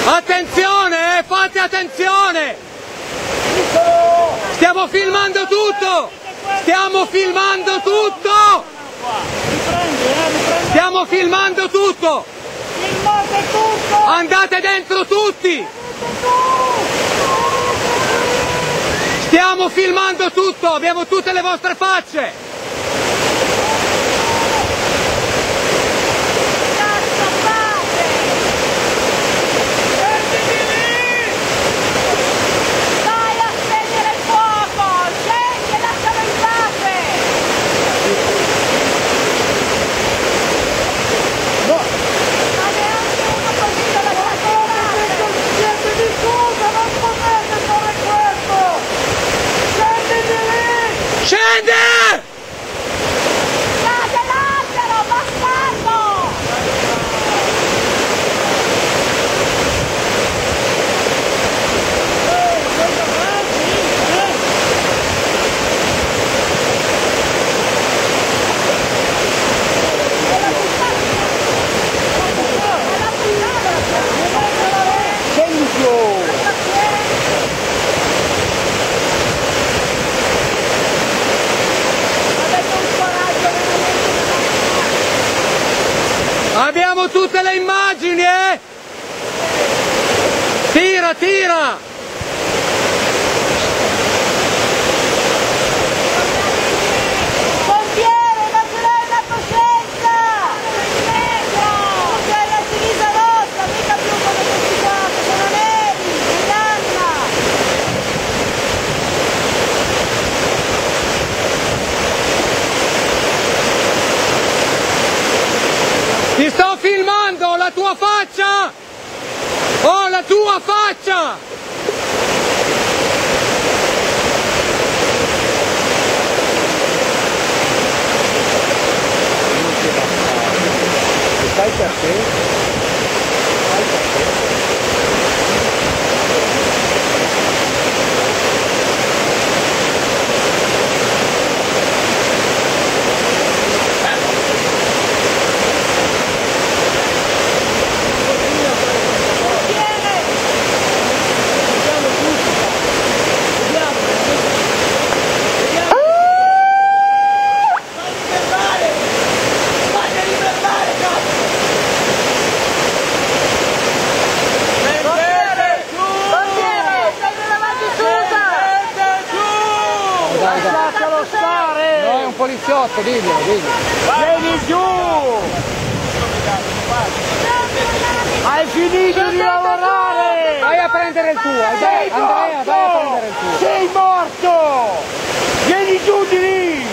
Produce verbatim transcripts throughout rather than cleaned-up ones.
Attenzione, eh, fate attenzione! Stiamo filmando tutto! Stiamo filmando tutto! Stiamo filmando tutto! Andate dentro tutti! Stiamo filmando tutto! Abbiamo tutte le vostre facce! Scende! Cade l'albero, bastardo! Scendi giù! Abbiamo tutte le immagini, eh! Tira, tira! Pompiere, non ce l'hai la coscienza! Tu sei la divisa rossa, mica più come questi qua, che sono neri, inganna! Ti sto filmando la tua faccia! Oh, la tua faccia! Stai per te? Stai per te? Lascialo stare! No, è un poliziotto, diglielo, diglielo. Vieni giù! Hai finito di lavorare! Vai a prendere il tuo, Sei Andrea, vai a prendere il tuo. Sei morto! Vieni giù di lì!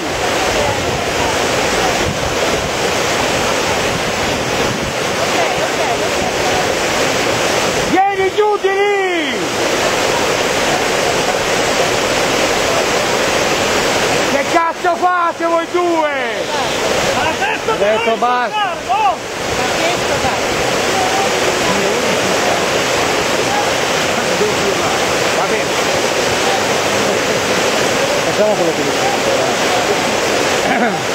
Vieni giù di lì! Che cazzo fate voi due? Ho detto basta. Va bene. Facciamo quello che dico.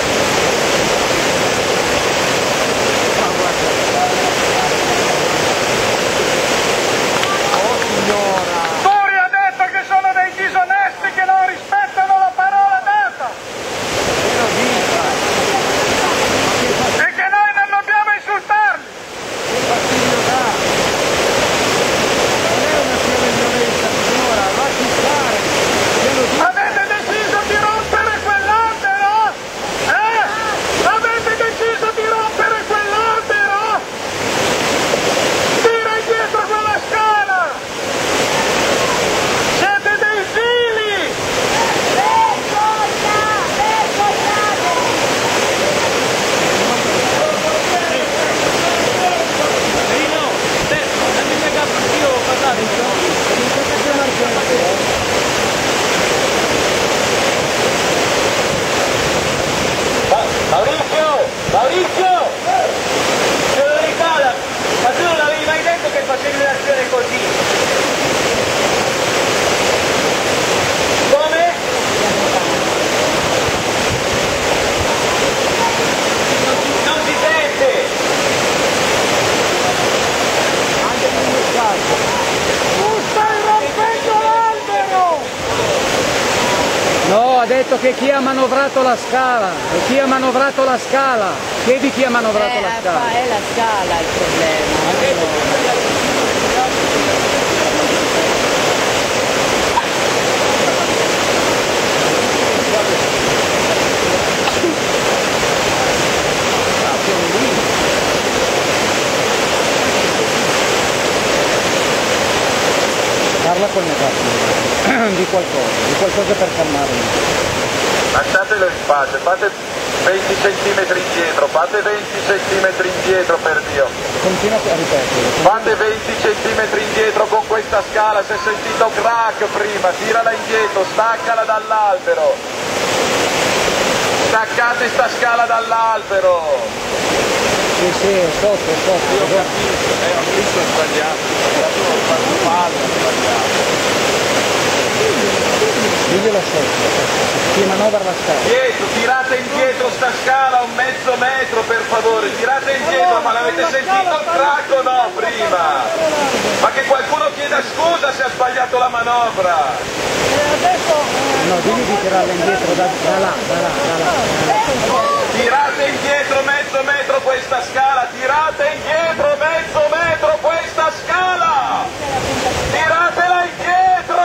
Avete deciso di rompere quell'albero? Eh? detto che chi ha manovrato la scala, e chi ha manovrato la scala, chiedi chi ha manovrato Eh, la scala. fa- è la scala il problema. Parla con il ragazzo, di qualcosa, di qualcosa per calmarmi. Lasciate le spalle, fate venti centimetri indietro, fate venti centimetri indietro per Dio. Continua a ripetere. Fate venti centimetri indietro con questa scala, si è sentito crack prima, tirala indietro, staccala dall'albero. Staccate sta scala dall'albero. Sì, sì, è sotto, è sotto. Io capisco, eh, ho visto sbagliato, ho fatto male, ho sbagliato. Diglielo sotto, chi manovra la scala. Dietro, tirate indietro sta scala un mezzo metro per favore, tirate indietro, ma l'avete sentito il crack o no prima? Ma che qualcuno chieda scusa se ha sbagliato la manovra! No, digli di tirarla indietro da, da là, da là, da là. Tirate indietro mezzo metro questa scala, tirate indietro mezzo metro questa scala! Tiratela indietro!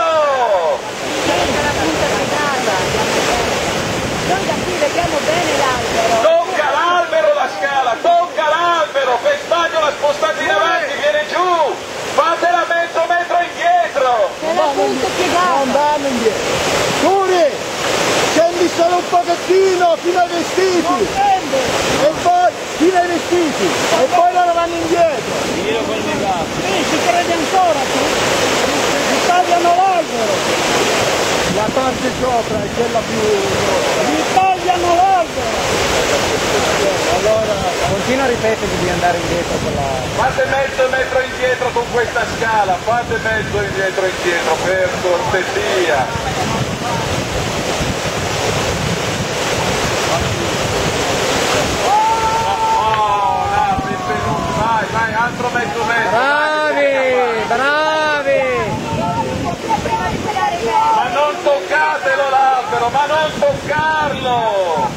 Noi da qui vediamo bene l'albero. Tocca l'albero la scala, tocca l'albero, per sbaglio la spostate in avanti, viene giù! Fatela mezzo metro indietro! C'è la punta piegata. Non vanno indietro. Turi, scendi solo un pochettino fino ai vestiti. E poi fino ai vestiti. E poi loro vanno indietro. Sì, ci crede ancora tu? Gli tagliano l'albero. La parte sopra è quella più. Gli tagliano l'albero. Allora, continua a ripetere di andare indietro con la... Fate mezzo metro indietro con questa scala, fate mezzo indietro indietro, per cortesia. Oh, no, benvenuti, vai, vai, altro mezzo metro. Bravi, bravi! Ma non toccatelo l'albero, ma non toccarlo!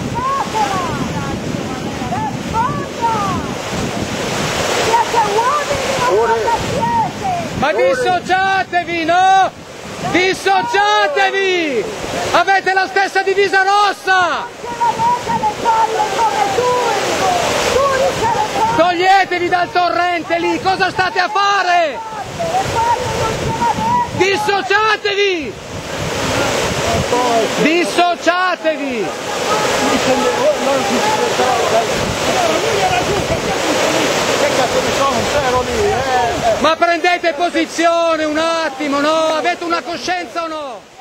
Ma dissociatevi, no? Dissociatevi! Avete la stessa divisa rossa! Toglietevi dal torrente lì, cosa state a fare? Dissociatevi! Dissociatevi! Che cazzo ne sono? Un zero lì, eh? Ma prendete posizione un attimo, no? Avete una coscienza o no?